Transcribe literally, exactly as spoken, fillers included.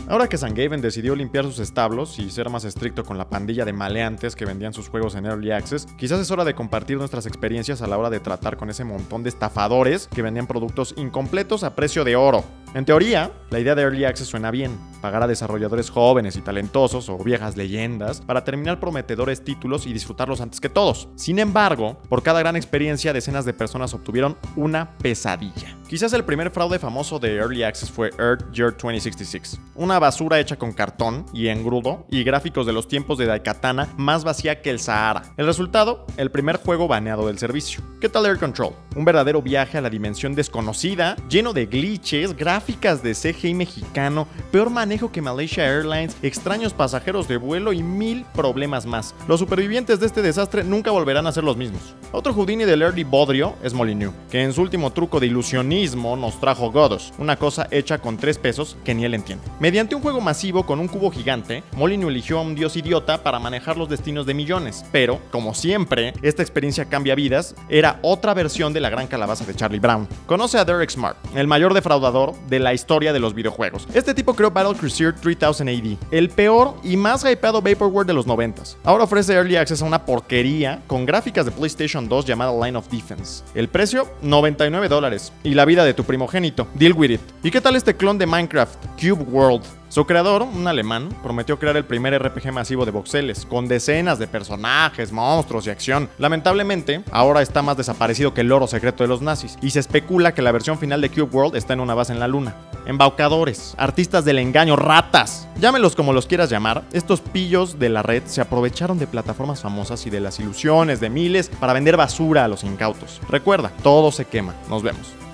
Ahora que Sangaven decidió limpiar sus establos y ser más estricto con la pandilla de maleantes que vendían sus juegos en Early Access, quizás es hora de compartir nuestras experiencias a la hora de tratar con ese montón de estafadores que vendían productos incompletos a precio de oro. En teoría, la idea de Early Access suena bien, pagar a desarrolladores jóvenes y talentosos o viejas leyendas para terminar prometedores títulos y disfrutarlos antes que todos. Sin embargo, por cada gran experiencia, decenas de personas obtuvieron una pesadilla. Quizás el primer fraude famoso de Early Access fue Earth Year dos mil sesenta y seis, una basura hecha con cartón y engrudo y gráficos de los tiempos de Daikatana más vacía que el Sahara. El resultado, el primer juego baneado del servicio. ¿Qué tal Air Control? Un verdadero viaje a la dimensión desconocida, lleno de glitches, gráficas de C G I mexicano, peor manejo que Malaysia Airlines, extraños pasajeros de vuelo y mil problemas más. Los supervivientes de este desastre nunca volverán a ser los mismos. Otro Houdini del early bodrio es Molyneux, que en su último truco de ilusionismo nos trajo Godos, una cosa hecha con tres pesos que ni él entiende. Mediante un juego masivo con un cubo gigante, Molyneux eligió a un dios idiota para manejar los destinos de millones, pero, como siempre, esta experiencia cambia vidas, era otra versión de la gran calabaza de Charlie Brown. Conoce a Derek Smart, el mayor defraudador de la historia de los videojuegos. Este tipo creó Battle Cruiser tres mil A D, el peor y más hypeado vaporware de los noventas. Ahora ofrece Early Access a una porquería con gráficas de PlayStation dos llamada Line of Defense. El precio, noventa y nueve dólares. Y la vida de tu primogénito. Deal with it. ¿Y qué tal este clon de Minecraft? Cube World. Su creador, un alemán, prometió crear el primer R P G masivo de voxeles, con decenas de personajes, monstruos y acción. Lamentablemente, ahora está más desaparecido que el oro secreto de los nazis, y se especula que la versión final de Cube World está en una base en la luna. Embaucadores, artistas del engaño, ratas. Llámelos como los quieras llamar, estos pillos de la red se aprovecharon de plataformas famosas y de las ilusiones de miles para vender basura a los incautos. Recuerda, todo se quema. Nos vemos.